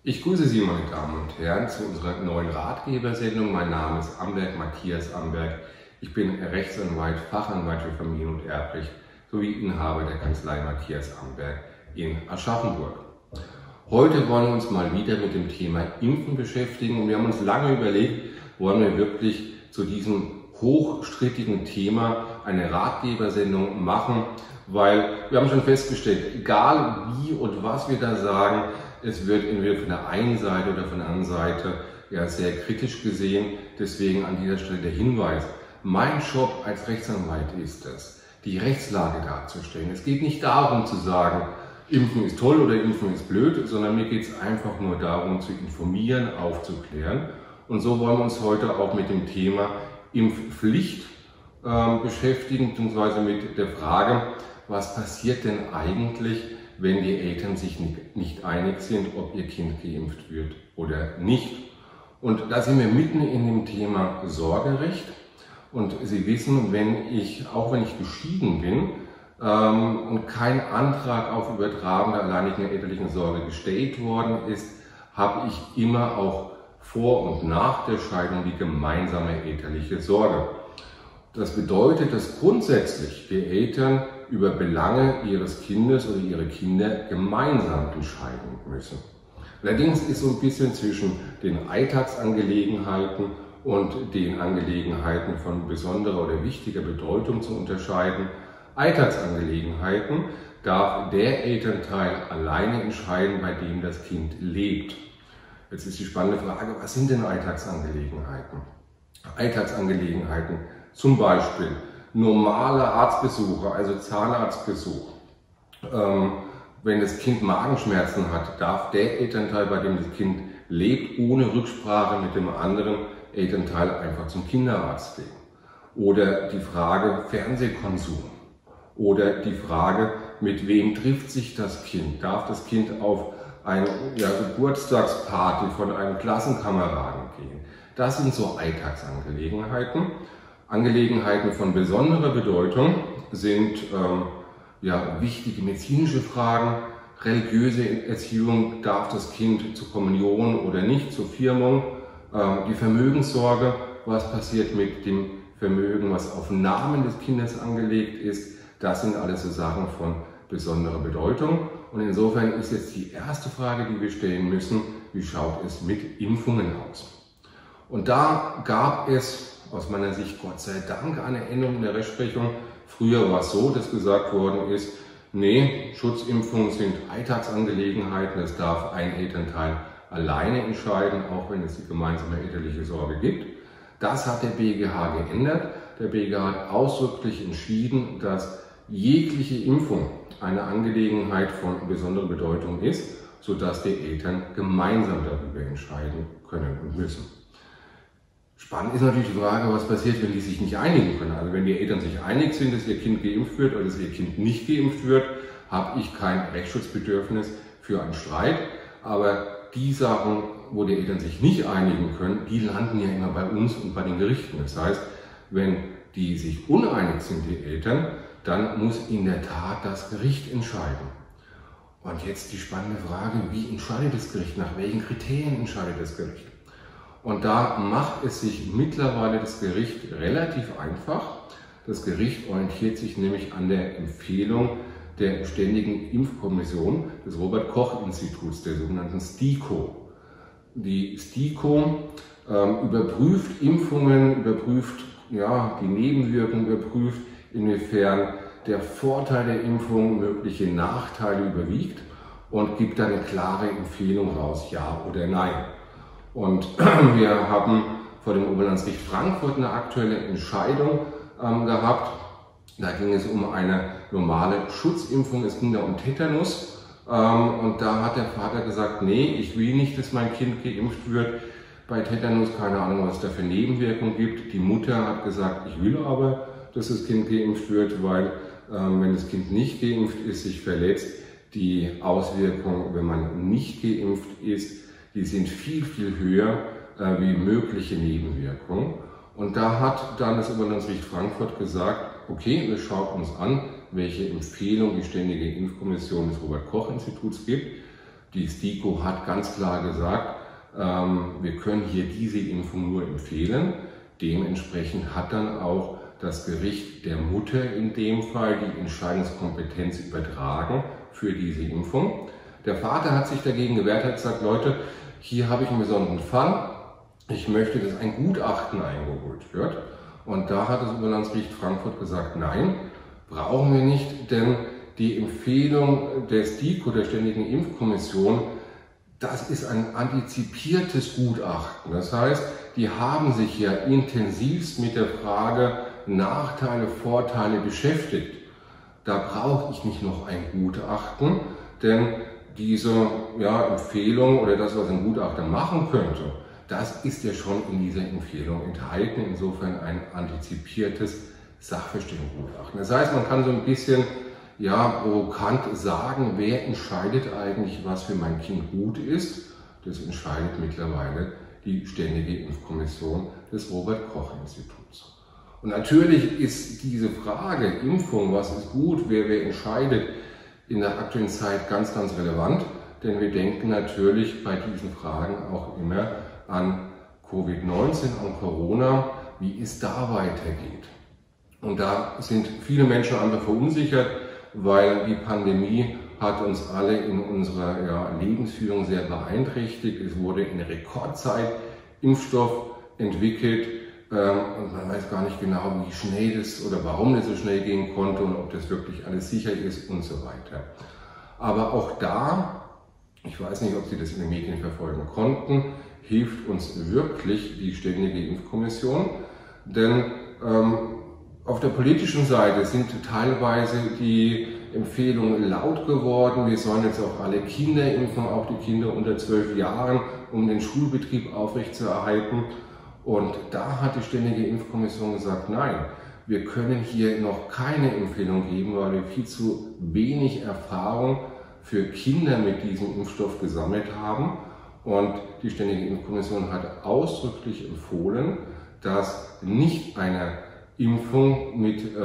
Ich grüße Sie, meine Damen und Herren, zu unserer neuen Ratgebersendung. Mein Name ist Matthias Amberg. Ich bin Rechtsanwalt, Fachanwalt für Familien- und Erbrecht sowie Inhaber der Kanzlei Matthias Amberg in Aschaffenburg. Heute wollen wir uns mal wieder mit dem Thema Impfen beschäftigen und wir haben uns lange überlegt, wollen wir wirklich zu diesem hochstrittigen Thema eine Ratgebersendung machen, weil wir haben schon festgestellt, egal wie und was wir da sagen, es wird entweder von der einen Seite oder von der anderen Seite ja sehr kritisch gesehen. Deswegen an dieser Stelle der Hinweis: Mein Job als Rechtsanwalt ist es, die Rechtslage darzustellen. Es geht nicht darum zu sagen, Impfen ist toll oder Impfen ist blöd, sondern mir geht es einfach nur darum zu informieren, aufzuklären. Und so wollen wir uns heute auch mit dem Thema Impfpflicht beschäftigen, beziehungsweise mit der Frage, was passiert denn eigentlich, wenn die Eltern sich nicht einig sind, ob ihr Kind geimpft wird oder nicht. Und da sind wir mitten in dem Thema Sorgerecht. Und Sie wissen, auch wenn ich geschieden bin und kein Antrag auf Übertragung der alleinigen elterlichen Sorge gestellt worden ist, habe ich immer auch vor und nach der Scheidung die gemeinsame elterliche Sorge. Das bedeutet, dass grundsätzlich die Eltern über Belange ihres Kindes oder ihre Kinder gemeinsam entscheiden müssen. Allerdings ist so ein bisschen zwischen den Alltagsangelegenheiten und den Angelegenheiten von besonderer oder wichtiger Bedeutung zu unterscheiden. Alltagsangelegenheiten darf der Elternteil alleine entscheiden, bei dem das Kind lebt. Jetzt ist die spannende Frage, was sind denn Alltagsangelegenheiten? Alltagsangelegenheiten, zum Beispiel normale Arztbesuche, also Zahnarztbesuch. Wenn das Kind Magenschmerzen hat, darf der Elternteil, bei dem das Kind lebt, ohne Rücksprache mit dem anderen Elternteil einfach zum Kinderarzt gehen. Oder die Frage Fernsehkonsum. Oder die Frage, mit wem trifft sich das Kind? Darf das Kind auf eine Geburtstagsparty von einem Klassenkameraden gehen? Das sind so Alltagsangelegenheiten. Angelegenheiten von besonderer Bedeutung sind wichtige medizinische Fragen, religiöse Erziehung, darf das Kind zur Kommunion oder nicht, zur Firmung, die Vermögenssorge, was passiert mit dem Vermögen, was auf Namen des Kindes angelegt ist, das sind alles so Sachen von besonderer Bedeutung. Und insofern ist jetzt die erste Frage, die wir stellen müssen: Wie schaut es mit Impfungen aus? Und da gab es aus meiner Sicht Gott sei Dank eine Änderung in der Rechtsprechung. Früher war es so, dass gesagt worden ist, nee, Schutzimpfungen sind Alltagsangelegenheiten, das darf ein Elternteil alleine entscheiden, auch wenn es die gemeinsame elterliche Sorge gibt. Das hat der BGH geändert. Der BGH hat ausdrücklich entschieden, dass jegliche Impfung eine Angelegenheit von besonderer Bedeutung ist, sodass die Eltern gemeinsam darüber entscheiden können und müssen. Spannend ist natürlich die Frage, was passiert, wenn die sich nicht einigen können. Also wenn die Eltern sich einig sind, dass ihr Kind geimpft wird oder dass ihr Kind nicht geimpft wird, habe ich kein Rechtsschutzbedürfnis für einen Streit. Aber die Sachen, wo die Eltern sich nicht einigen können, die landen ja immer bei uns und bei den Gerichten. Das heißt, wenn die sich uneinig sind, die Eltern, dann muss in der Tat das Gericht entscheiden. Und jetzt die spannende Frage, wie entscheidet das Gericht? Nach welchen Kriterien entscheidet das Gericht? Und da macht es sich mittlerweile das Gericht relativ einfach. Das Gericht orientiert sich nämlich an der Empfehlung der Ständigen Impfkommission des Robert-Koch-Instituts, der sogenannten STIKO. Die STIKO überprüft Impfungen, überprüft die Nebenwirkungen, überprüft, inwiefern der Vorteil der Impfung mögliche Nachteile überwiegt und gibt dann eine klare Empfehlung raus, ja oder nein. Und wir haben vor dem Oberlandesgericht Frankfurt eine aktuelle Entscheidung gehabt. Da ging es um eine normale Schutzimpfung, es ging da um Tetanus. Und da hat der Vater gesagt, nee, ich will nicht, dass mein Kind geimpft wird. Bei Tetanus keine Ahnung, was es da für Nebenwirkungen gibt. Die Mutter hat gesagt, ich will aber, dass das Kind geimpft wird, weil wenn das Kind nicht geimpft ist, sich verletzt, die Auswirkungen, wenn man nicht geimpft ist, die sind viel, viel höher wie mögliche Nebenwirkungen. Und da hat dann das Oberlandesgericht Frankfurt gesagt, okay, wir schauen uns an, welche Empfehlung die Ständige Impfkommission des Robert-Koch-Instituts gibt. Die STIKO hat ganz klar gesagt, wir können hier diese Impfung nur empfehlen. Dementsprechend hat dann auch das Gericht der Mutter in dem Fall die Entscheidungskompetenz übertragen für diese Impfung. Der Vater hat sich dagegen gewehrt, hat gesagt, Leute, hier habe ich einen besonderen Fall. Ich möchte, dass ein Gutachten eingeholt wird. Und da hat das Oberlandesgericht Frankfurt gesagt, nein, brauchen wir nicht, denn die Empfehlung der STIKO, der Ständigen Impfkommission, das ist ein antizipiertes Gutachten. Das heißt, die haben sich ja intensivst mit der Frage Nachteile, Vorteile beschäftigt. Da brauche ich nicht noch ein Gutachten, denn diese Empfehlung oder das, was ein Gutachter machen könnte, das ist ja schon in dieser Empfehlung enthalten. Insofern ein antizipiertes Sachverständigengutachten. Das heißt, man kann so ein bisschen provokant sagen, wer entscheidet eigentlich, was für mein Kind gut ist. Das entscheidet mittlerweile die Ständige Impfkommission des Robert-Koch-Instituts. Und natürlich ist diese Frage Impfung, was ist gut, wer entscheidet, in der aktuellen Zeit ganz, ganz relevant, denn wir denken natürlich bei diesen Fragen auch immer an Covid-19, an Corona, wie es da weitergeht. Und da sind viele Menschen einfach verunsichert, weil die Pandemie hat uns alle in unserer Lebensführung sehr beeinträchtigt. Es wurde in Rekordzeit Impfstoff entwickelt und man weiß gar nicht genau, wie schnell das oder warum das so schnell gehen konnte und ob das wirklich alles sicher ist und so weiter. Aber auch da, ich weiß nicht, ob Sie das in den Medien verfolgen konnten, hilft uns wirklich die Ständige Impfkommission, denn auf der politischen Seite sind teilweise die Empfehlungen laut geworden. Wir sollen jetzt auch alle Kinder impfen, auch die Kinder unter 12 Jahren, um den Schulbetrieb aufrechtzuerhalten. Und da hat die Ständige Impfkommission gesagt, nein, wir können hier noch keine Empfehlung geben, weil wir viel zu wenig Erfahrung für Kinder mit diesem Impfstoff gesammelt haben. Und die Ständige Impfkommission hat ausdrücklich empfohlen, dass nicht eine Impfung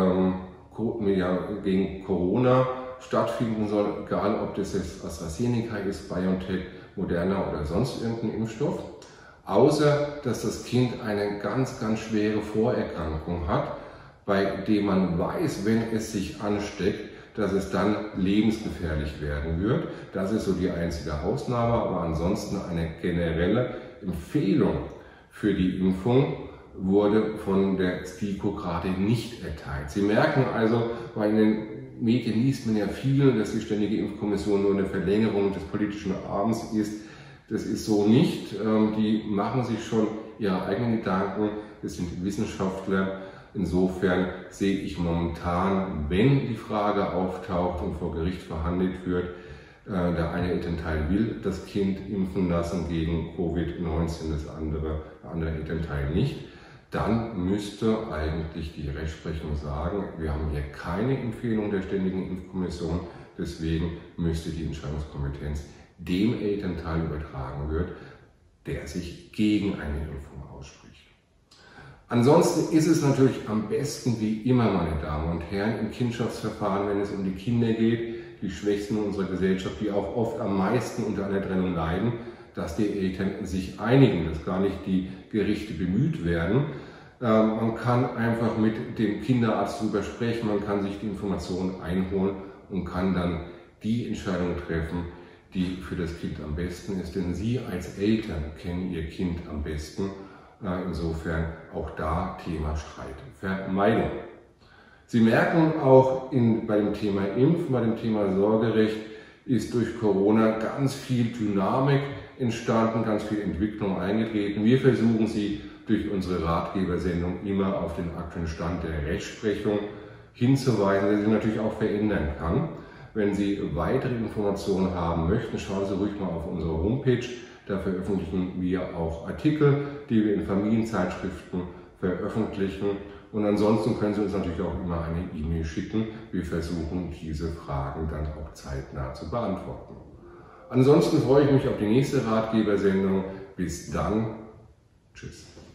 gegen Corona stattfinden soll, egal ob das jetzt AstraZeneca ist, BioNTech, Moderna oder sonst irgendein Impfstoff, außer dass das Kind eine ganz, ganz schwere Vorerkrankung hat, bei dem man weiß, wenn es sich ansteckt, dass es dann lebensgefährlich werden wird. Das ist so die einzige Ausnahme, aber ansonsten eine generelle Empfehlung für die Impfung wurde von der STIKO gerade nicht erteilt. Sie merken also, weil in den Medien liest man ja viel, dass die Ständige Impfkommission nur eine Verlängerung des politischen Arms ist. Das ist so nicht. Die machen sich schon ihre eigenen Gedanken. Das sind Wissenschaftler. Insofern sehe ich momentan, wenn die Frage auftaucht und vor Gericht verhandelt wird, der eine Elternteil will das Kind impfen lassen gegen Covid-19, das andere Elternteil nicht, dann müsste eigentlich die Rechtsprechung sagen, wir haben hier keine Empfehlung der Ständigen Impfkommission, deswegen müsste die Entscheidungskompetenz dem Elternteil übertragen wird, der sich gegen eine Impfung ausspricht. Ansonsten ist es natürlich am besten, wie immer, meine Damen und Herren, im Kindschaftsverfahren, wenn es um die Kinder geht, die Schwächsten unserer Gesellschaft, die auch oft am meisten unter einer Trennung leiden, dass die Eltern sich einigen, dass gar nicht die Gerichte bemüht werden. Man kann einfach mit dem Kinderarzt darüber sprechen, man kann sich die Informationen einholen und kann dann die Entscheidung treffen, die für das Kind am besten ist. Denn Sie als Eltern kennen Ihr Kind am besten. Insofern auch da Thema Streitvermeidung. Sie merken auch bei dem Thema Impfen, bei dem Thema Sorgerecht ist durch Corona ganz viel Dynamik entstanden, ganz viel Entwicklung eingetreten. Wir versuchen Sie durch unsere Ratgebersendung immer auf den aktuellen Stand der Rechtsprechung hinzuweisen, der sich natürlich auch verändern kann. Wenn Sie weitere Informationen haben möchten, schauen Sie ruhig mal auf unsere Homepage. Da veröffentlichen wir auch Artikel, die wir in Familienzeitschriften veröffentlichen. Und ansonsten können Sie uns natürlich auch immer eine E-Mail schicken. Wir versuchen, diese Fragen dann auch zeitnah zu beantworten. Ansonsten freue ich mich auf die nächste Ratgebersendung. Bis dann. Tschüss.